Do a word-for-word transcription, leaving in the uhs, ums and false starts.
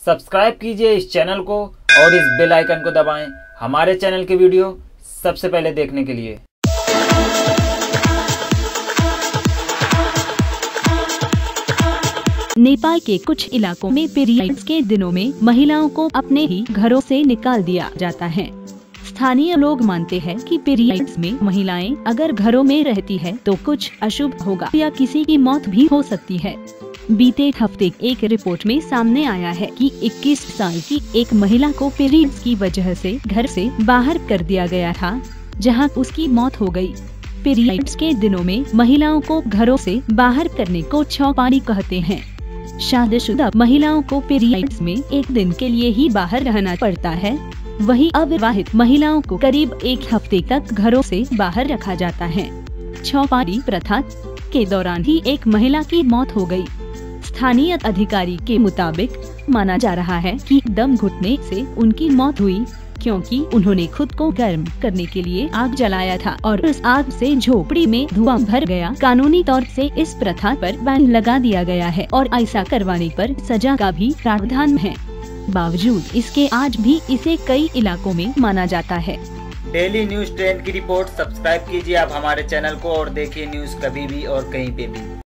Subscribe कीजिए इस channel को और इस बेल आइकन को दबाएं हमारे चैनल के वीडियो सबसे पहले देखने के लिए। नेपाल के कुछ इलाकों में पीरियड्स के दिनों में महिलाओं को अपने ही घरों से निकाल दिया जाता है। स्थानीय लोग मानते हैं कि पीरियड्स में महिलाएं अगर घरों में रहती है तो कुछ अशुभ होगा या किसी की मौत भी हो सकती है। बीते हफ्ते एक रिपोर्ट में सामने आया है कि इक्कीस साल की एक महिला को पीरियड्स की वजह से घर से बाहर कर दिया गया था, जहां उसकी मौत हो गई। पीरियड्स के दिनों में महिलाओं को घरों से बाहर करने को छौपाड़ी कहते हैं। शादीशुदा महिलाओं को पीरियड्स में एक दिन के लिए ही बाहर रहना पड़ता है, वहीं अविवाहित महिलाओं को करीब एक हफ्ते तक घरों से बाहर रखा जाता है। छौपाड़ी प्रथा के दौरान ही एक महिला की मौत हो गई। स्थानीय अधिकारी के मुताबिक माना जा रहा है कि दम घुटने से उनकी मौत हुई, क्योंकि उन्होंने खुद को गर्म करने के लिए आग जलाया था और उस आग से झोपड़ी में धुआं भर गया। कानूनी तौर से इस प्रथा पर बैन लगा दिया गया है और ऐसा करवाने पर सजा का भी प्रावधान है। बावजूद इसके आज भी इसे कई इलाकों में माना जाता है। डेली न्यूज ट्रेंड की रिपोर्ट सब्सक्राइब कीजिए आप हमारे चैनल को और देखिए न्यूज कभी भी और कहीं पे भी।